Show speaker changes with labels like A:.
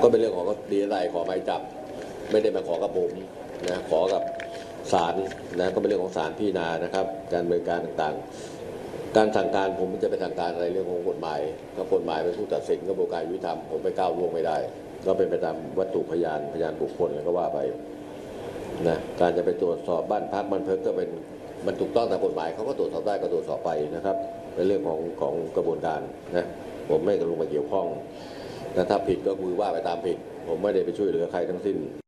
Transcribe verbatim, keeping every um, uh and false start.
A: เป็นเรื่องของดีอะไรขอหมายจับไม่ได้มาขอกับผมนะขอกับศาลนะก็เป็นเรื่องของศาลพิจารณานะครับการดำเนินการต่างๆการสั่งการผมจะไปสั่งการอะไรเรื่องของกฎหมายก็กฎหมายเป็นผู้ตัดสินกระบวนการยุติธรรมผมไปก้าวล่วงไม่ได้ก็เป็นไปตามวัตถุพยานพยานบุคคลแล้วก็ว่าไปนะการจะไปตรวจสอบบ้านพักบ้านเพิกก็เป็นมันถูกต้องตามกฎหมายเขาก็ตรวจสอบได้ก็ตรวจสอบไปนะครับเป็นเรื่องของของกระบวนการนะผมไม่กระลงมาเกี่ยวข้องแต่ถ้าผิดก็คือว่าไปตามผิดผมไม่ได้ไปช่วยเหลือใครทั้งสิ้น